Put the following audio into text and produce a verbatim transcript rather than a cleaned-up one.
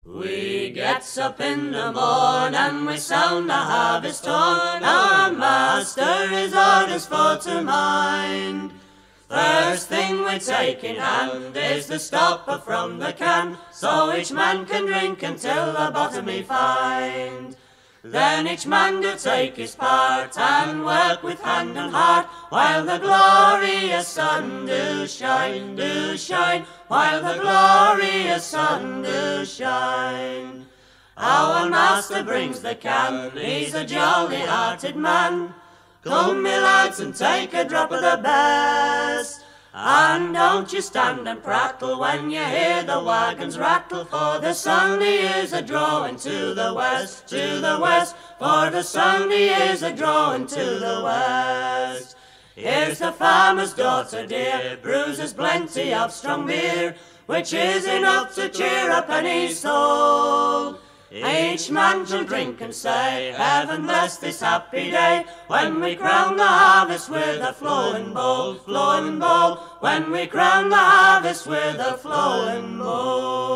We gets up in the morn and we sound the harvest horn. Our master his orders for to mind. First thing we take in hand is the stopper from the can, so each man can drink until the bottom he find. Then each man do take his part and work with hand and heart, while the glorious sun do shine, do shine, while the glorious sun do shine. Our master brings the can, he's a jolly-hearted man. Come, me lads, and take a drop of the best, and don't you stand and prattle when you hear the wagons rattle, for the sun he is a drawing to the west, to the west, for the sun he is a drawing to the west. Here's the farmer's daughter dear, bruises plenty of strong beer, which is enough to cheer up any soul. Each man shall drink and say, heaven bless this happy day, when we crown the harvest with a flowing bowl, flowing bowl, when we crown the harvest with a flowing bowl.